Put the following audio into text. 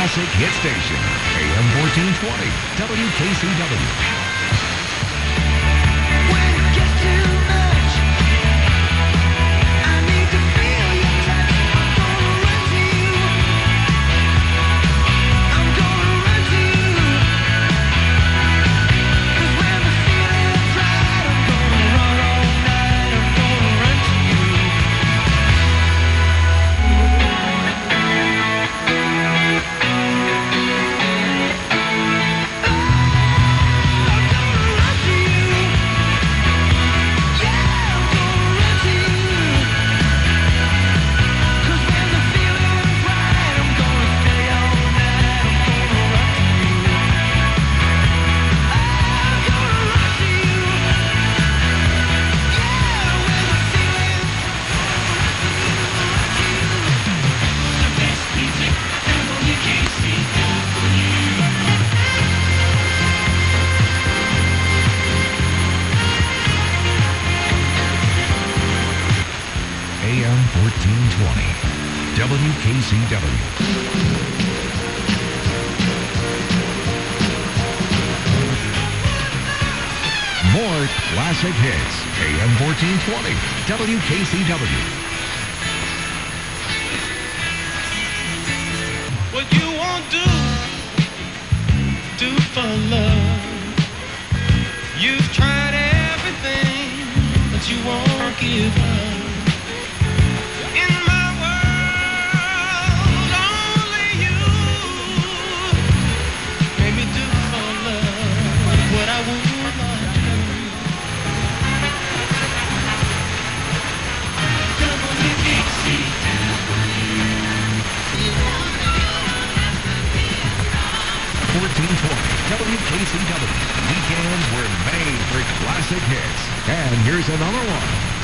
classic hit station, AM 1420, WKCW. AM 1420, WKCW. More classic hits, AM 1420, WKCW. What you won't do for love. You've tried everything, but you won't give up. In my world, only you made me do for love what I would not do. WKCW. Weekends were made for classic hits. And here's another one.